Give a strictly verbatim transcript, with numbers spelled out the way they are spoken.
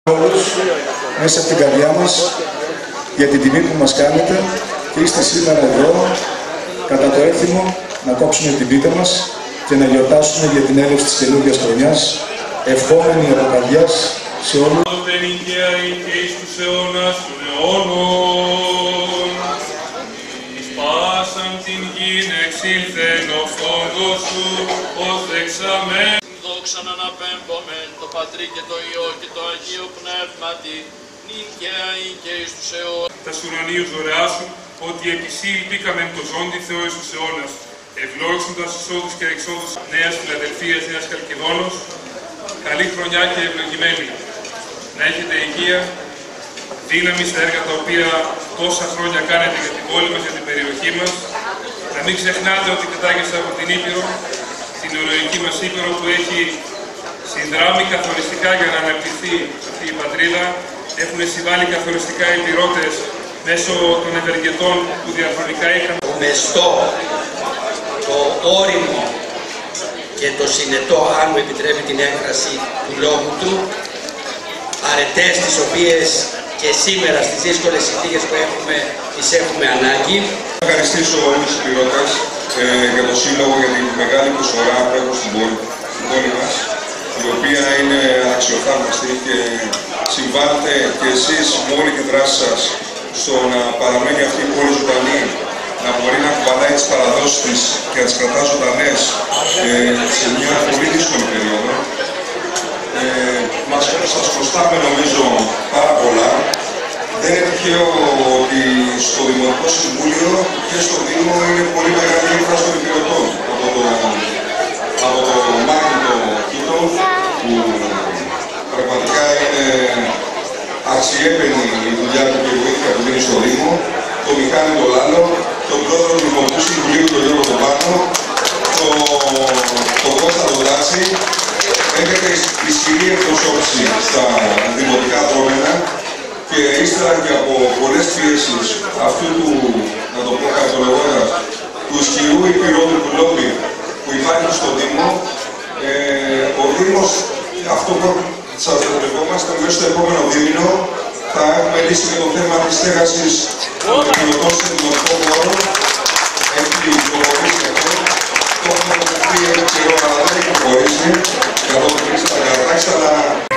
όλους μέσα από την καρδιά μας για την τιμή που μας κάνετε και είστε σήμερα εδώ κατά το έθιμο να κόψουμε την πίτα μας και να γιορτάσουμε για την έλευση της καινούργιας χρονιάς, ευχόμενοι από καρδιάς σε όλους. Και εις τους αιώνας των αιώνων, εις πάσαν την γην εξήλθεν ο φόντος σου, ως δεξαμέν. Δόξαν αναπέμπομεν το Πατρί και το Υιό και το Αγίο Πνεύματι, νυν και αεί και εις τους αιώνας. Τα ουρανίους δωρεά σου, ότι επί σύ ελπίκαμεν το ζώντι Θεό εις τους αιώνας, ευλόγησοντας εισόδους και εξόδους Νέας Φιλαδελφίας, Νέας Καλκιδόνος, καλή χρονιά και ευλογημένη. Να έχετε υγεία, δύναμη στα έργα τα οποία τόσα χρόνια κάνετε για την πόλη μας, για την περιοχή μας. Να μην ξεχνάτε ότι κατάγεστε από την Ήπειρο, την ηρωική μας Ήπειρο που έχει συνδράμει καθοριστικά για να αναπτυχθεί αυτή η πατρίδα. Έχουν συμβάλει καθοριστικά οι πυρώτες μέσω των ευεργετών που διαχρονικά είχαν. Το μεστό, το όριμο και το συνετό, αν μου επιτρέπει την έκφραση του λόγου του, αρετές τις οποίες και σήμερα στις δύσκολες συνθήκες που έχουμε, τις έχουμε ανάγκη. Να ευχαριστήσω όλους τους πυρώτες ε, για το Σύλλογο, για την μεγάλη προσφορά που έχουν στην πόλη, στην πόλη μας, η οποία είναι αξιοθαύμαστη και συμβάλλετε και εσείς με όλη τη δράση σας στο να παραμένει αυτή η πόλη ζωντανή, να μπορεί να κουβαλάει τις παραδόσεις της και να τις κρατά ζωντανές ε, σε μια πολύ δύσκολη περίοδο. Ε, μας σας χρωστάμε νομίζω πάρα πολλά. Δεν είναι τυχαίο ότι στο Δημοτικό Συμβούλιο και στο Δήμο είναι πολύ μεγάλη έμφαση των υπηρετών από το, από το Μάγνητο Κίτο, που πραγματικά είναι αξιέπαινη η δουλειά του και η βοήθεια που δίνει στο Δήμο, το Μιχάλη τον Λάλο, τον πρόεδρο του Δημοτικού Συμβουλίου, τον Γιώργο τον Πάνο, τον το Κώστα τον Δράση. Έχετε ισχυρή εκπροσώπηση στα δημοτικά δρόμενα και ύστερα και από πολλές πιέσεις αυτού του, να το πω κατολογώντας, του ισχυρού υπηρώτου του λόμπι που υπάρχει στο Δήμο, ε, ο Δήμος, αυτό που σας βεβαιόμαστε, μέσα στο επόμενο δίμηνο θα έχουμε λύσει και το θέμα της στέγασης των υπηρετών σε δημοτικό χώρο. Έχει προχωρήσει αυτό, το έχουμε αποφύγει ένα καιρό, αλλά δεν έχει προχωρήσει. Καθώς τα κατάξτα, αλλά